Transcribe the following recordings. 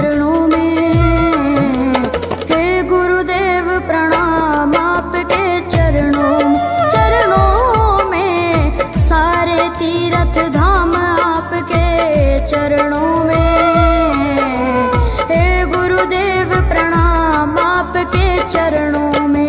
चरणों में। हे गुरुदेव प्रणाम आपके चरणों में, सारे तीर्थ धाम आपके चरणों में। हे गुरुदेव प्रणाम आपके चरणों में।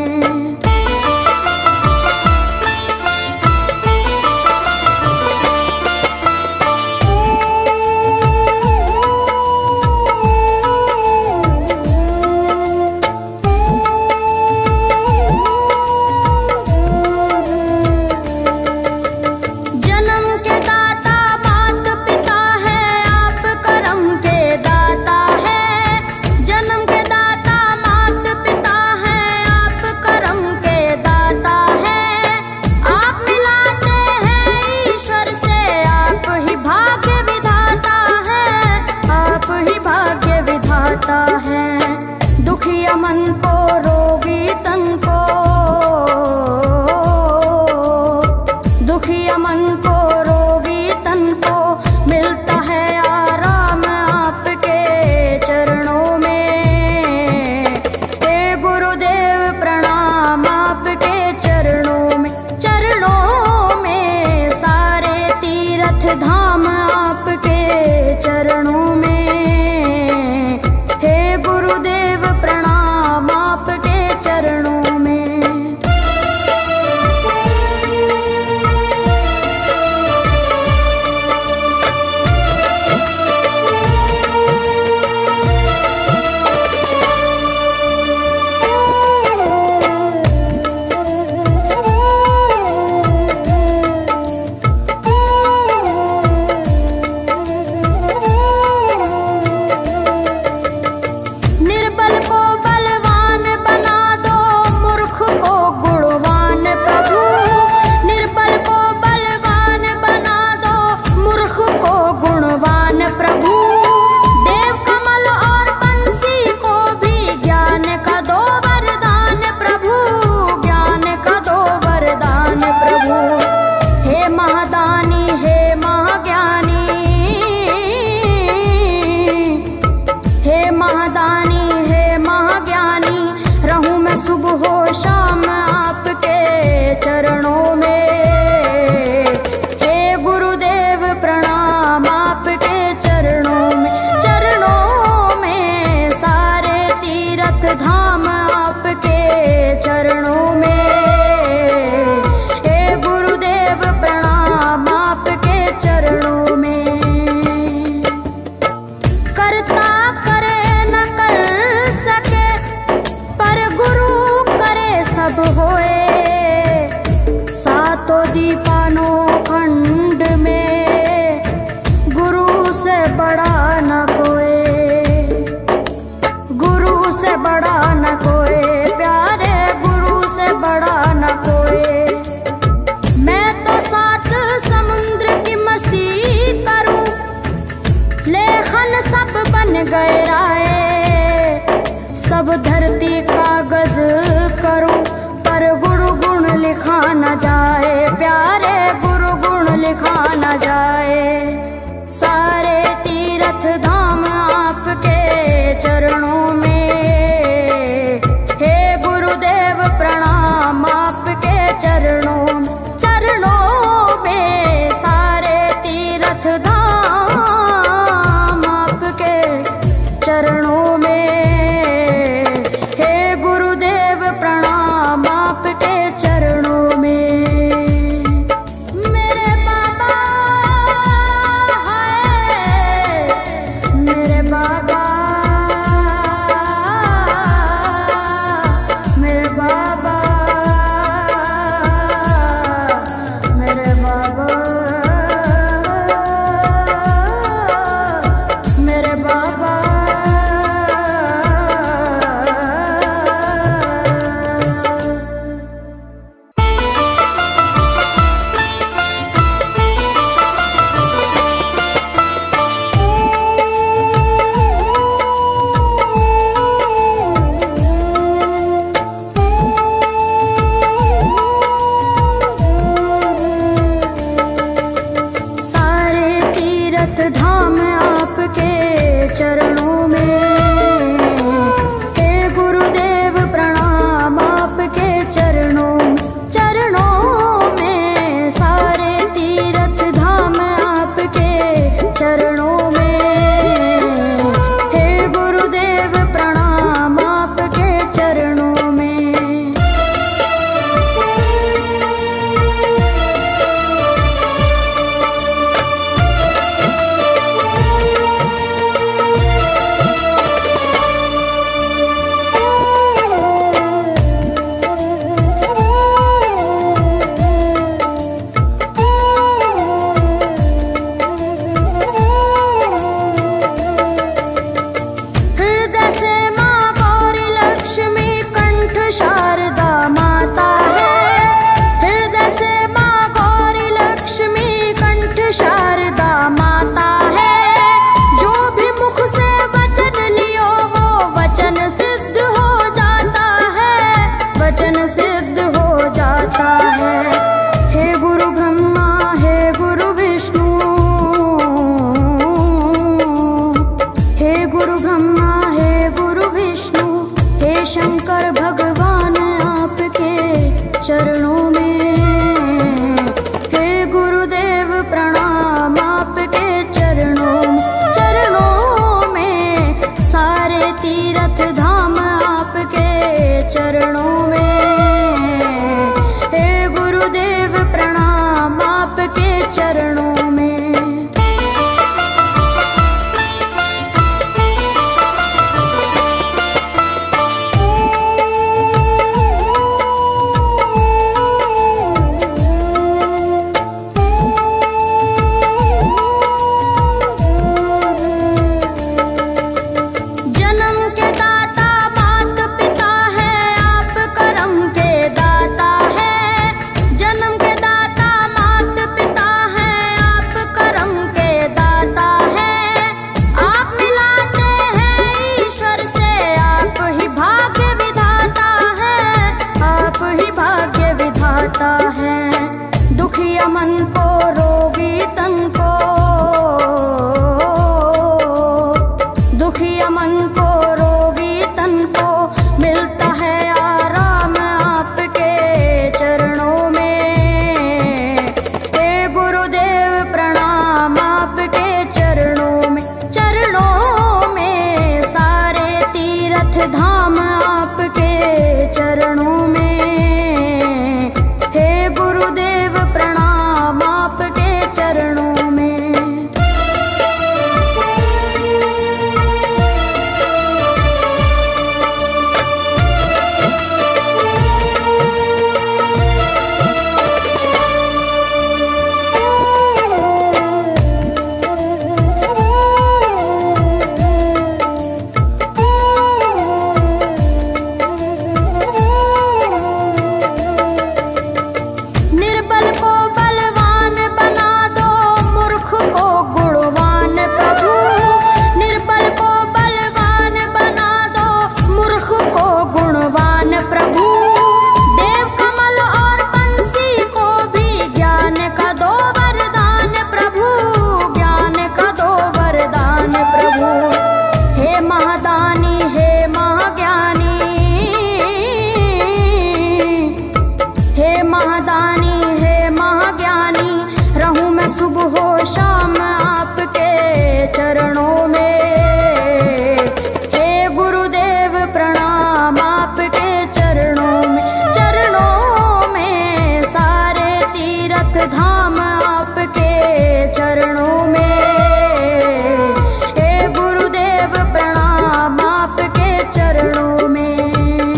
दुखिया मन को, रोगी तन को, दुखिया मन को, रोगी तन को मिलता है आराम आपके चरणों में। हे गुरुदेव प्रणाम आपके चरणों में, सारे तीर्थ धाम आपके चरणों में। गुरुदेव प्रणाम आपके चरणों में। सुबह शाम आपके चरणों में। हे गुरुदेव प्रणाम आपके चरणों में, सारे तीर्थ धाम आपके चरणों में। हे गुरुदेव प्रणाम आपके चरणों में। करता करे न कर सके, पर गुरु करे सब होए। सातों दीपानों खंड में गुरु से बड़ा न कोई, गुरु से बड़ा न कोई, प्यारे गुरु से बड़ा न कोई। मैं तो सात समुद्र की मसी करूं, लेखन सब बन गए राय। सब धरती कागज करूं, पर गुरु गुण लिखा न जाए, प्यारे गुरु गुण लिखा न जाए। सारे तीर्थ धाम आपके चरणों में। हे गुरुदेव प्रणाम आपके चरणों में, सारे तीर्थ धाम आपके चरणों में। प्रणाम आपके चरणों में। मेरे बाबा है, मेरे बाबा, मेरे बाबा, मेरे बाबा, मेरे बाबा। तीर्थ धाम आपके चरणों में। हे गुरुदेव प्रणाम आपके चरणों में। दुखिया मन को रोगी तन को, दुखिया मन को रोगी तन को मिलता है आराम आपके चरणों में। हे गुरुदेव प्रणाम आपके चरणों में। चरणों में सारे तीर्थ धाम आपके चरणों में। गुरुदेव प्रणाम आपके चरणों में। सुबह हो शाम आपके चरणों में। हे गुरुदेव प्रणाम आपके चरणों में। चरणों में सारे तीर्थ धाम आपके चरणों में। हे गुरुदेव प्रणाम आपके चरणों में।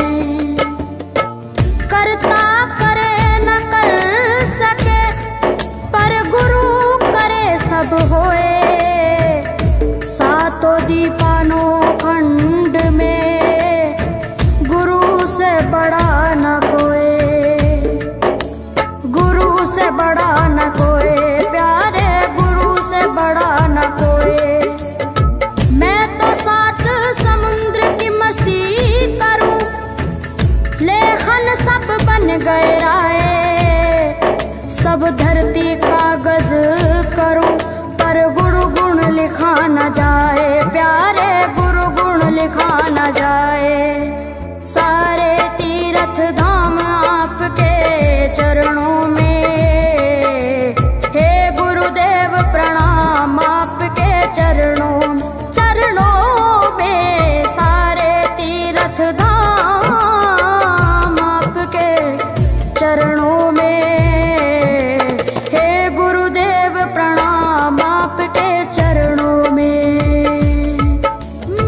करता करे न कर सके पर गुरु सब होए। सातों दीपानों खंड में गुरु से बड़ा न कोई। गुरु से बड़ा न कोई प्यारे, गुरु से बड़ा न कोई। मैं तो सात समुद्र की मसी करूं, लेखन सब बन गए राय। सब धरती कागज करूं पर गुरु गुण लिखा न जाए प्यारे, गुरु गुण लिखा न जाए। सारे तीर्थ धाम आपके चरणों में। हे गुरुदेव प्रणाम आपके चरणों में। चरणों में सारे तीर्थ धाम आपके चरणों में। प्रणाम आपके चरणों में।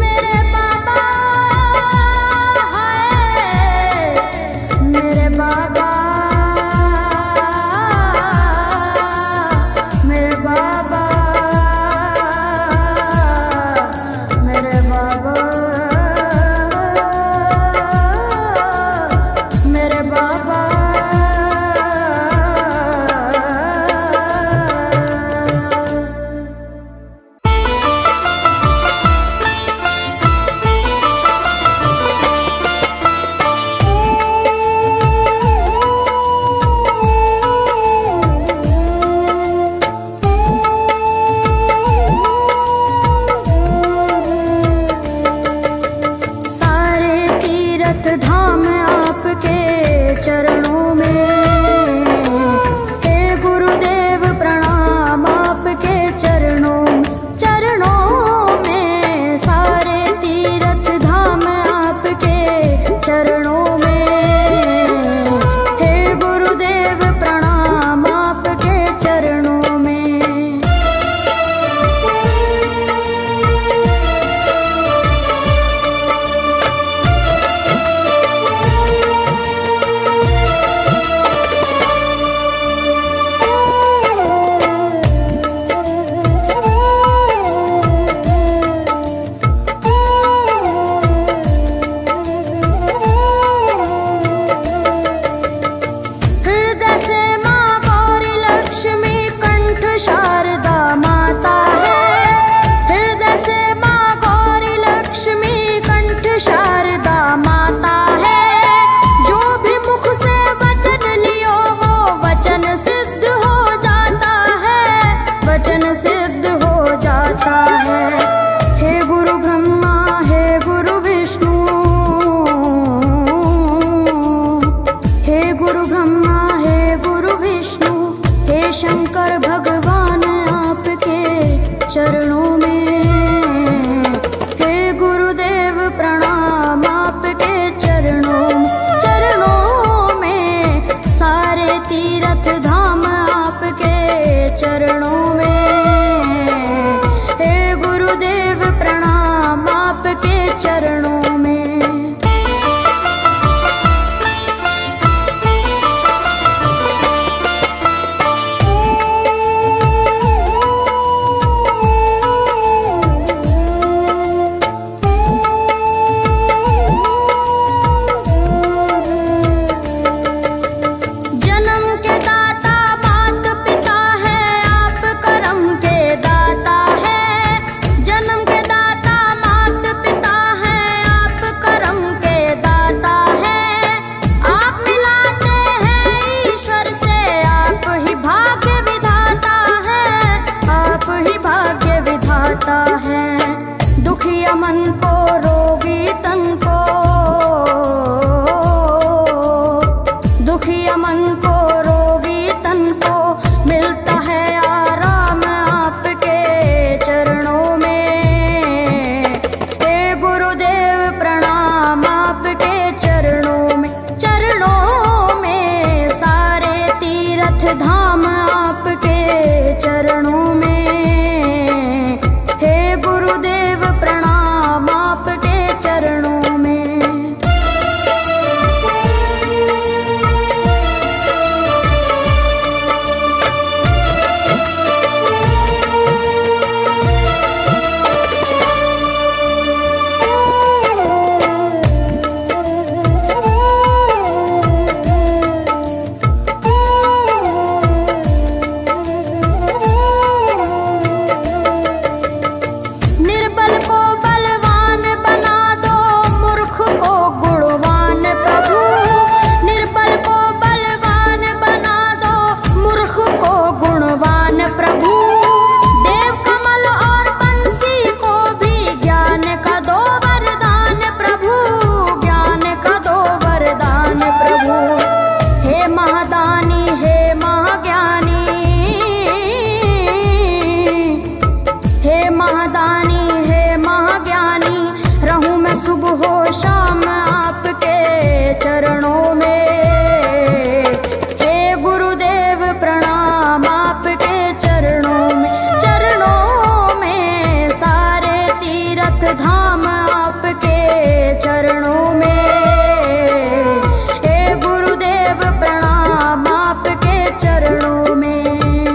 हो शाम आपके चरणों में। हे गुरुदेव प्रणाम आपके चरणों में, चरणों में सारे तीर्थ धाम आपके चरणों में। हे गुरुदेव प्रणाम आपके चरणों में।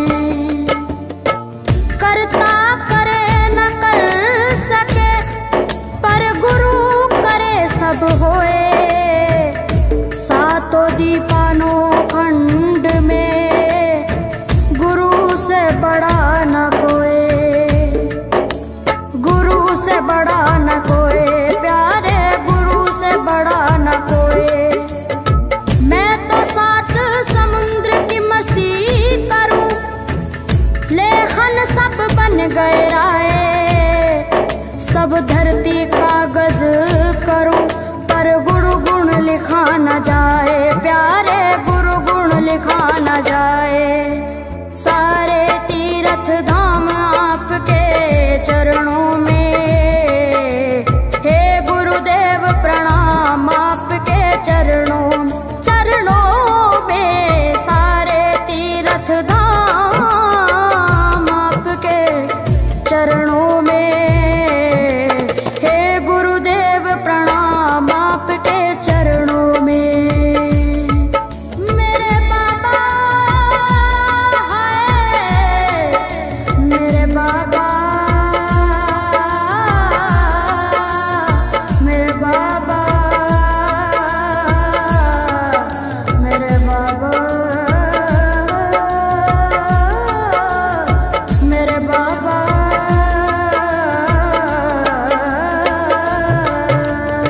करता करे न कर सके पर गुरु करे सब होए। सातों दीपानों खंड में गुरु से बड़ा न कोई, गुरु से बड़ा न कोई, प्यारे गुरु से बड़ा न कोई। मैं तो सात समुद्र की मसी करूं, लेखन सब बन गए राय। सब धरती कागज करूं पर गुरु गुण लिखा न जाए, प्यारे गुरु गुण लिखा न जाए। सारे तीर्थ धाम आपके चरणों में। हे गुरुदेव प्रणाम आपके चरणों में, चरणों में सारे तीर्थ धाम आपके चरणों में। हे गुरुदेव प्रणाम आपके चरणों में। मेरे बाबा है, मेरे बाबा, मेरे बाबा, मेरे बाबा, मेरे बाबा।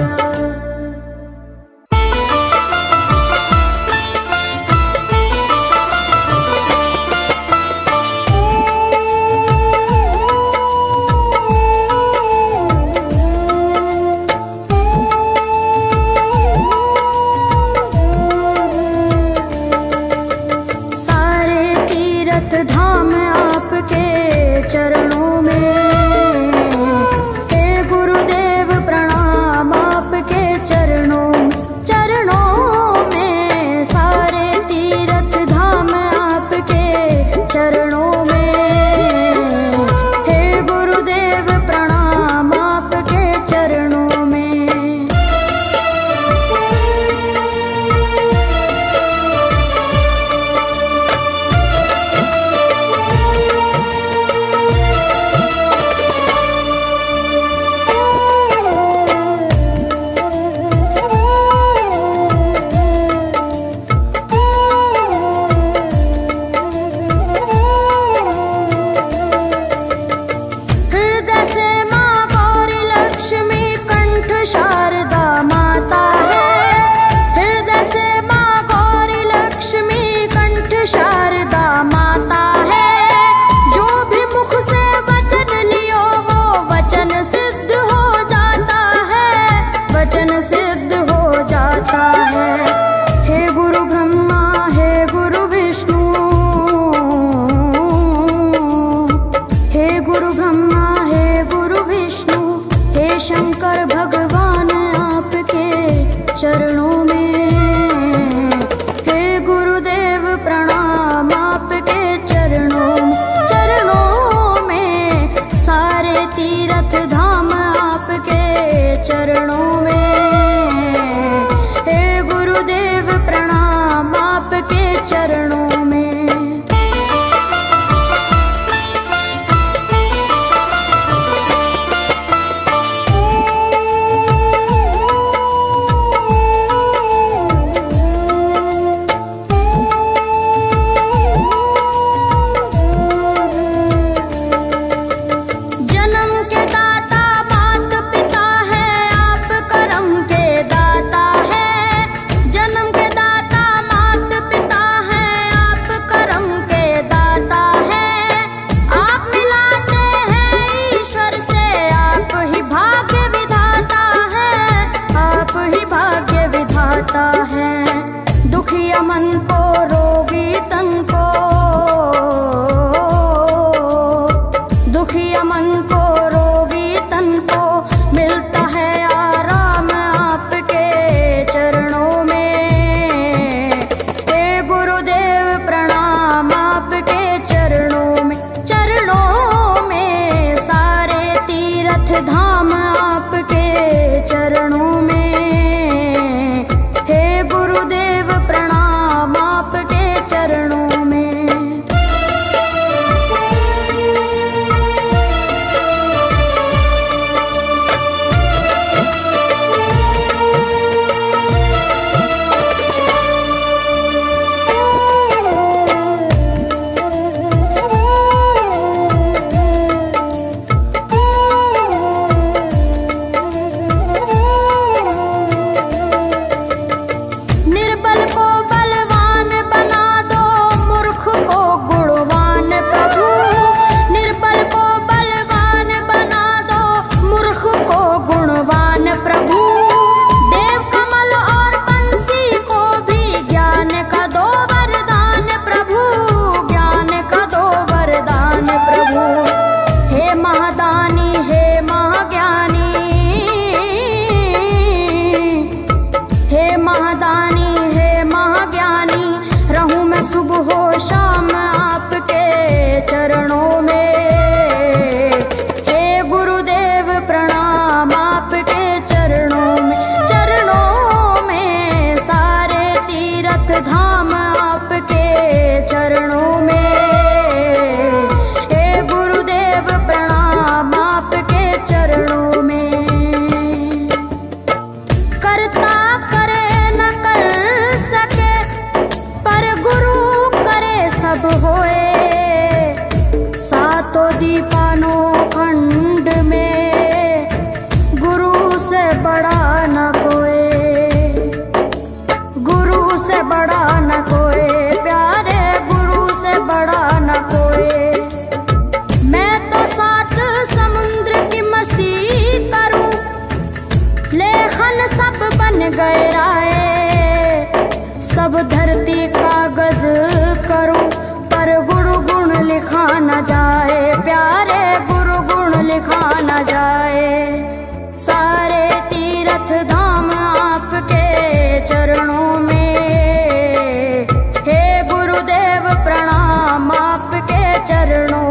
बन गए राय। सब धरती कागज करूं पर गुरु गुण लिखा न जाए, प्यारे गुरु गुण लिखा न जाए। सारे तीर्थ धाम आपके चरणों में, हे गुरुदेव प्रणाम आपके चरणों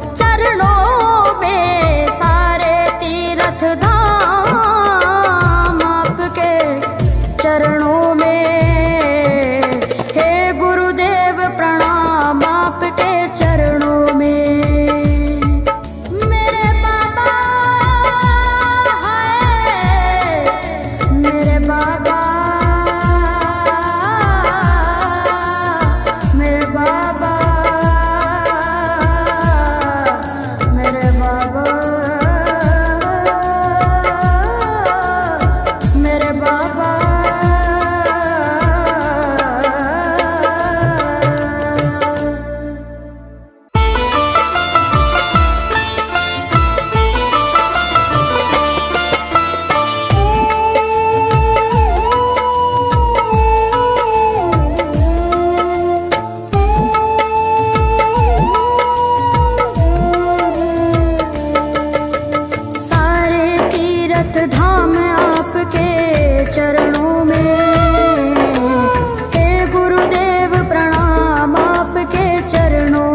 में। सारे तीर्थ धाम आपके चरणों में, हे गुरुदेव प्रणाम आपके चरणों में। मेरे बाबा है, मेरे बाबा, मेरे बाबा, मेरे बाबा, मेरे बाबा। सारे तीर्थ धाम आपके चरणों में, हे गुरुदेव प्रणाम आपके चरणों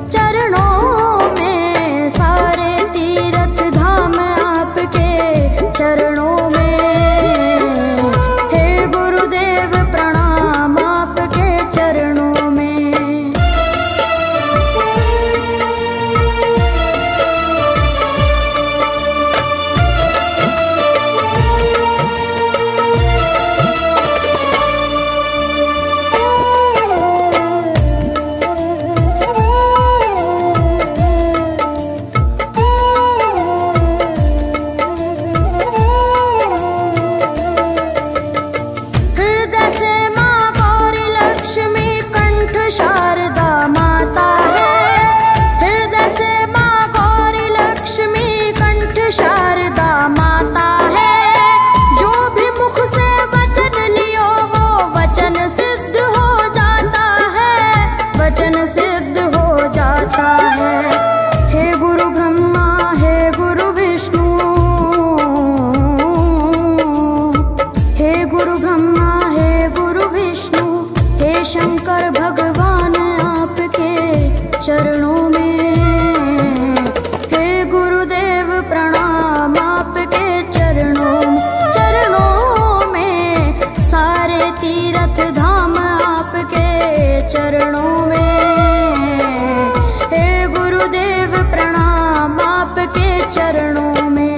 में। सारे तीर्थ धाम आपके चरणों में, हे गुरुदेव प्रणाम आपके चरणों में। हृदय से माँ गौरी लक्ष्मी कंठ शारदा माता है। हृदय से माँ गौरी लक्ष्मी कंठ शारदा माता है। जो भी मुख से वचन लियो वो वचन सिद्ध हो जाता है, वचन सिद्ध हो जाता है। हे गुरु ब्रह्मा, हे गुरु विष्णु, हे गुरु ब्रह्मा, हे गुरु विष्णु, हे शंकर भगवान आपके चरणों में, हे गुरुदेव प्रणाम आपके चरणों में। सारे तीर्थ धाम आपके चरणों में, हे गुरुदेव प्रणाम आपके चरणों में।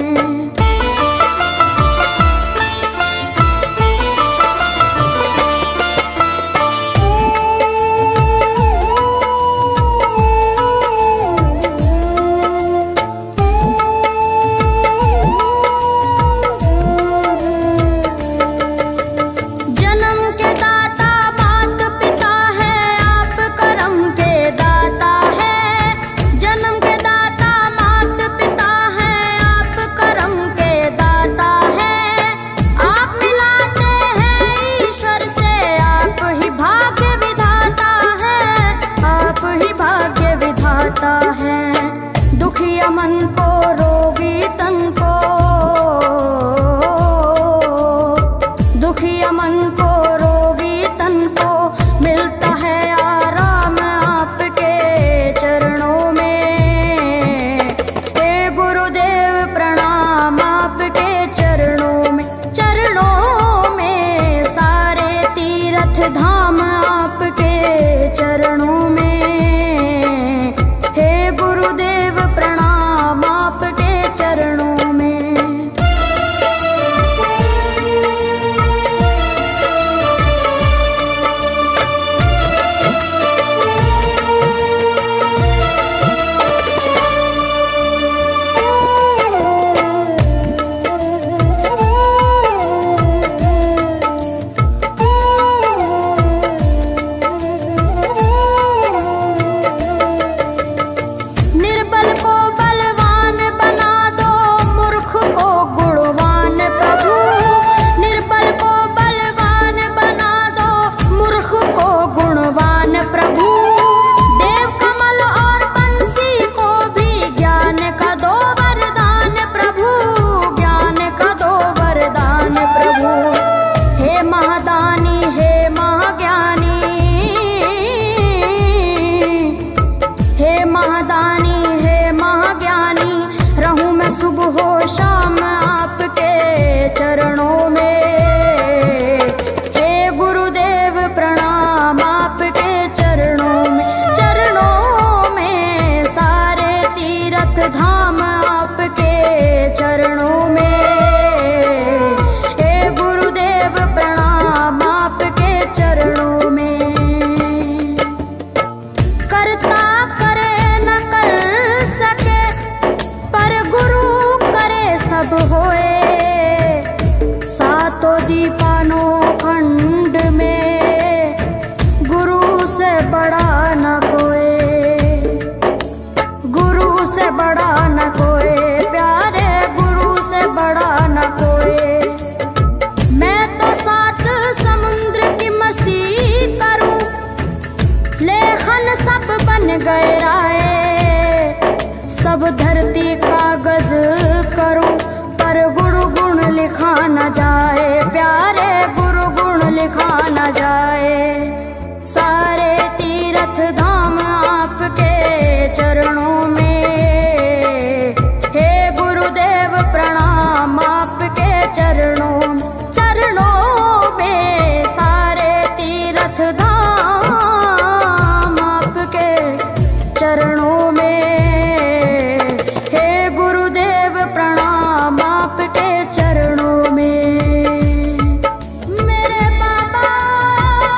जन्म के दाता मात पिता है आप, कर जाए, प्यारे गुरु गुण लिखा न जाए। सारे तीर्थ धाम आपके चरणों में, हे गुरुदेव प्रणाम आपके चरणों में। सारे तीर्थ धाम आपके चरणों में, हे गुरुदेव प्रणाम आपके चरणों में। मेरे बाबा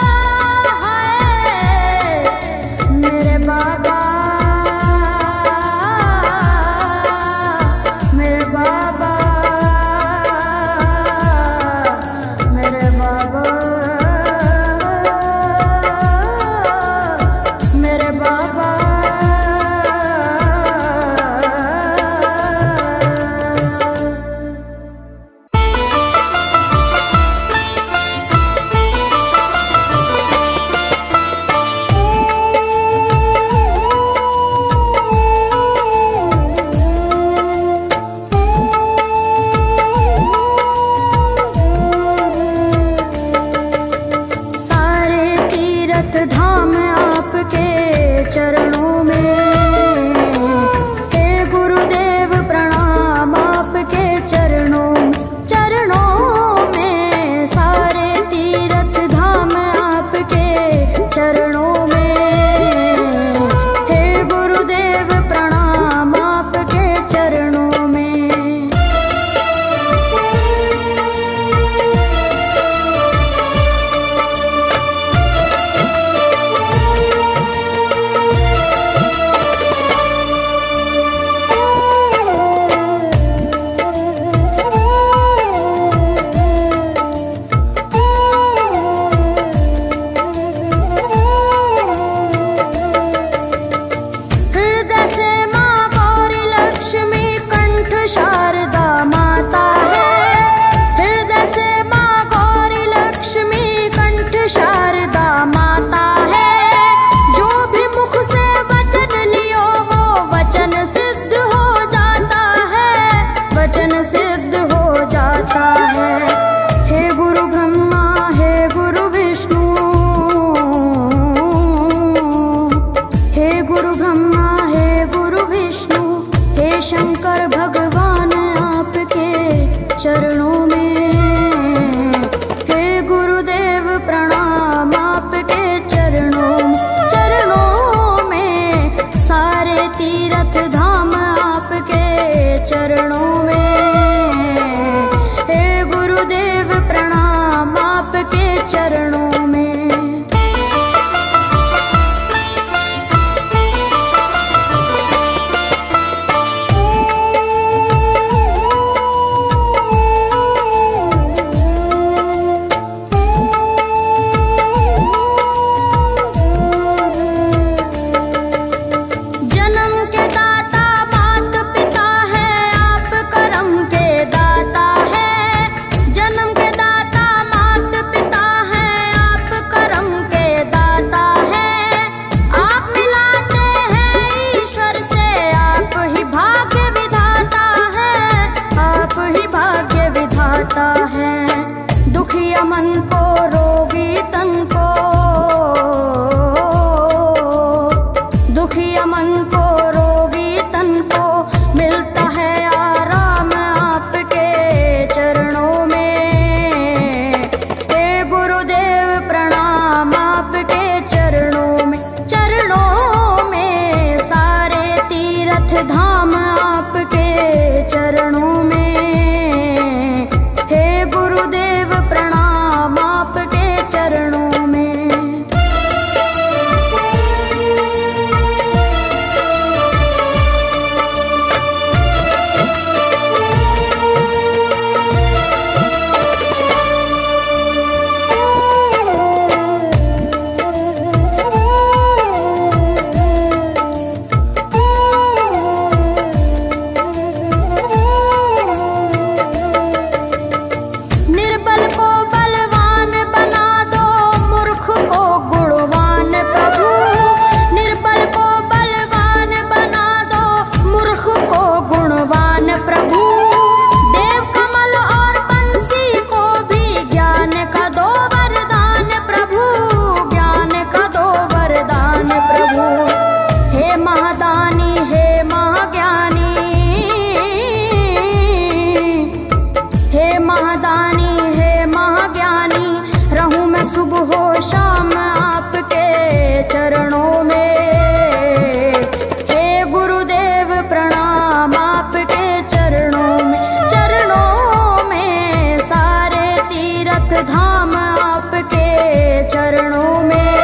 तीरथ धाम आपके चरणों में।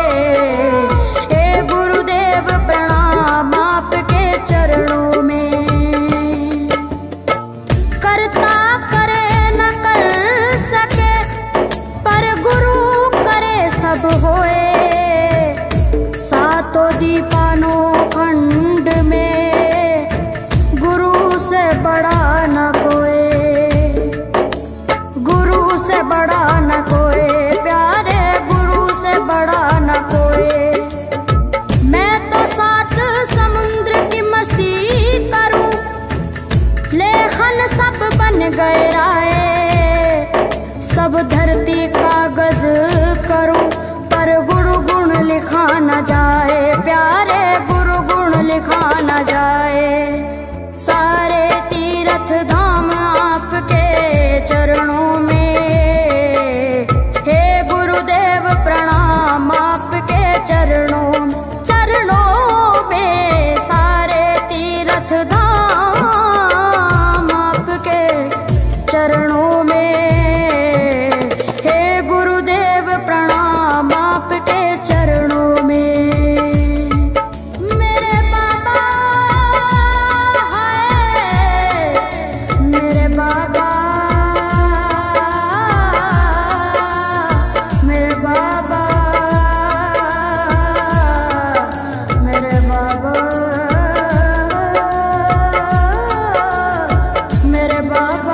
हे गुरुदेव प्रणाम आपके चरणों में। करता करे न कर सके पर गुरु करे सब होए। सातों दीपानों खंड में गुरु से बड़ा न कोई, गुरु से बड़ा न कोई, प्यारे गुरु से बड़ा न कोई। मैं तो सात समुद्र की मसी करूं, लेखन सब बन गए राय। सब धरती कागज करूं पर गुरु गुण लिखा न जाए, प्यारे गुरु गुण लिखा न जाए। सारे तीर्थ धाम आपके चरणों में। हे गुरुदेव प्रणाम आपके चरणों में। सारे तीर्थ धाम आपके चरणों में। हे गुरुदेव प्रणाम आपके चरणों में। मेरे बाबा हाय, मेरे बाबा, मेरे बाबा, मेरे बाबा, मेरे बाबा।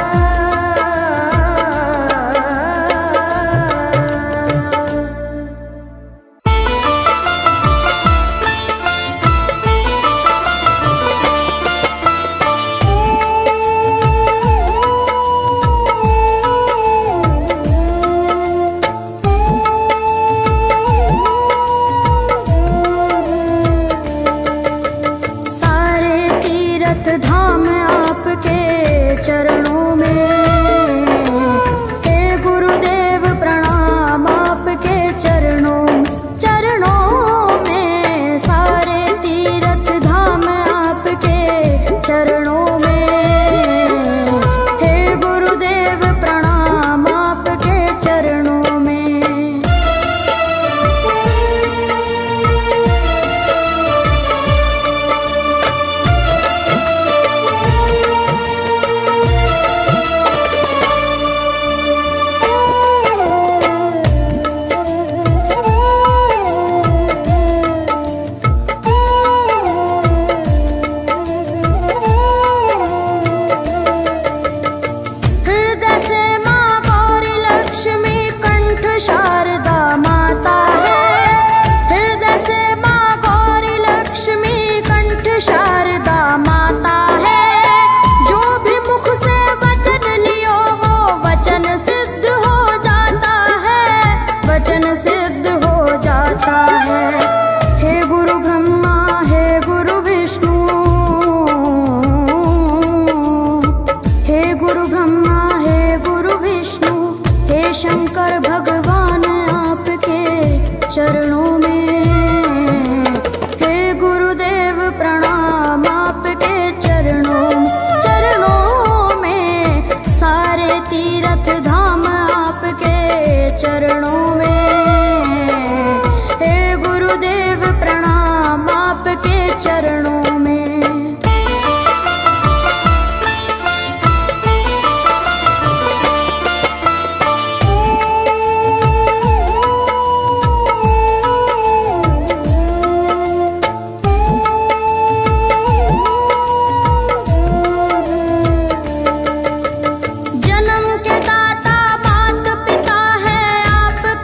सारे तीर्थ धाम आपके चरणों में। हे गुरुदेव प्रणाम आपके चरणों में। सारे तीर्थ धाम आपके चरणों में। हे गुरुदेव प्रणाम आपके चरणों में। हृदय से माँ गौरी लक्ष्मी कंठ शारदा माता है। हृदय से माँ गौरी लक्ष्मी कंठ शारदा माता है। जो भी मुख से वचन लियो वो वचन सिद्ध हो जाता है, वचन सिद्ध हो जाता है। हे गुरु ब्रह्मा हे गुरु विष्णु, हे गुरु ब्रह्मा हे गुरु विष्णु। हे शंकर भगवान आपके चरणों में। हे गुरुदेव प्रणाम आपके चरणों में। सारे तीर्थ धाम आपके चरणों में। हे गुरुदेव प्रणाम आपके चरणों में। जन्म के दाता मात पिता है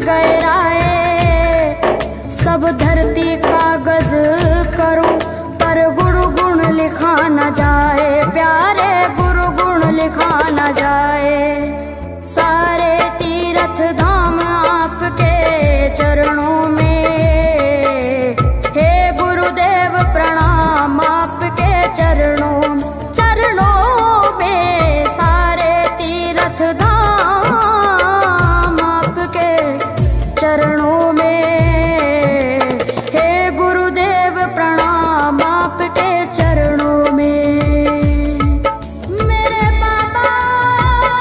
गए राय। सब धरती कागज करूं पर गुरु गुण लिखा न जाए, प्यारे गुरु गुण लिखा न जाए। सारे तीर्थ धाम आपके चरणों में, हे गुरुदेव प्रणाम आपके चरणों में। सारे तीर्थ धाम आपके चरणों में, हे गुरुदेव प्रणाम आपके चरणों में। मेरे बाबा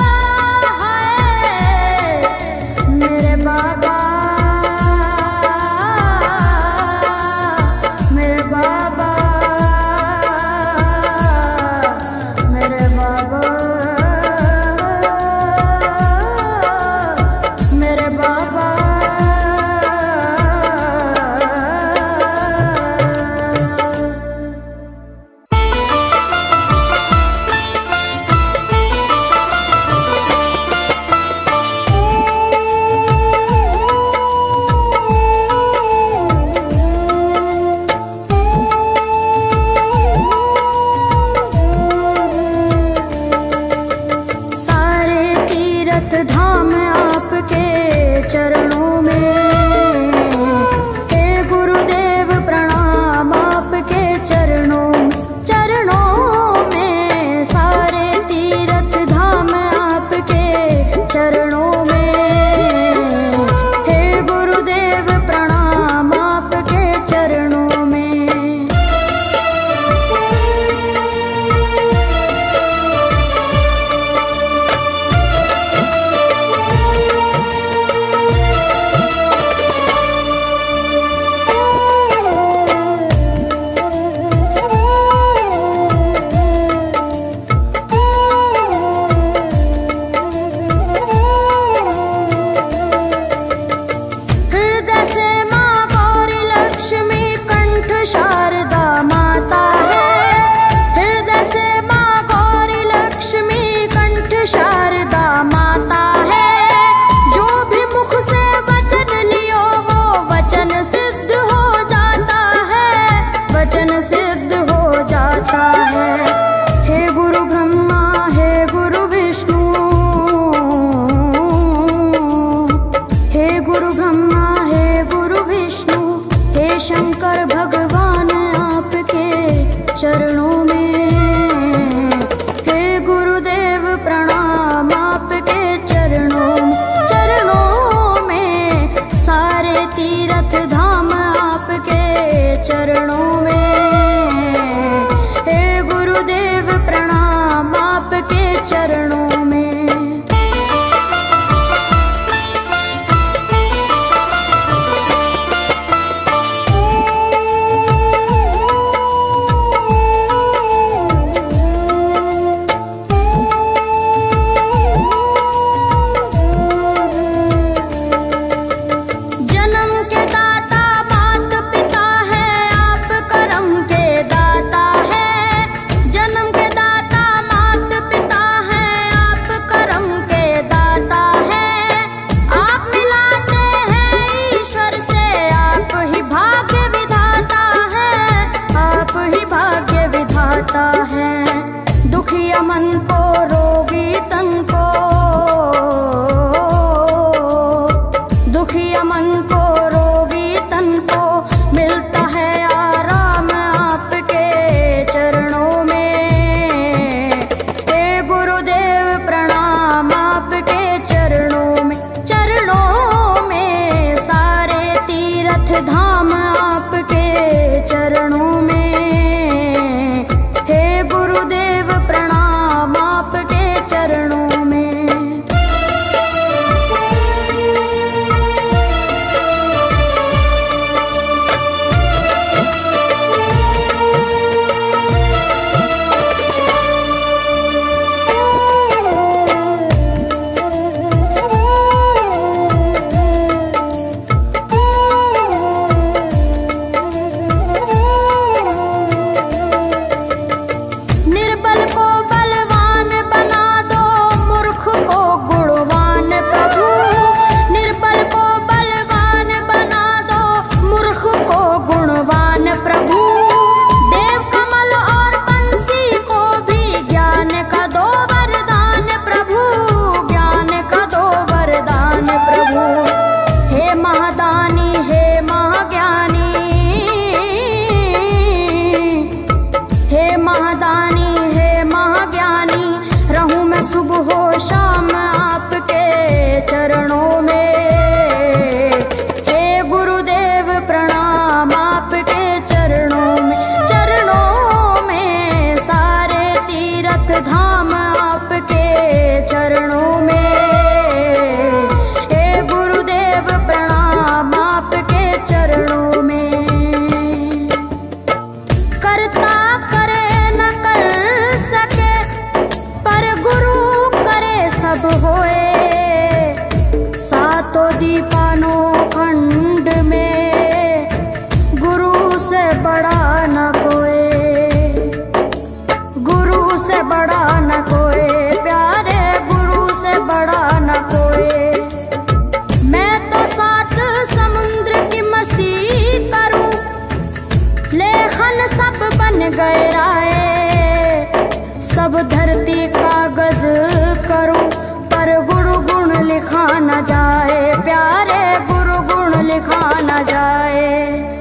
सब होए, सातों दीपानों खंड में गुरु से बड़ा न कोई, गुरु से बड़ा न कोई, प्यारे गुरु से बड़ा न कोई। मैं तो सात समुद्र की मसी करूं, लेखन सब बन गए राय, सब धरती कागज करूं, पर गुरु गुण लिखा न जाए, प्यारे गुरु गुण लिखा न जाए।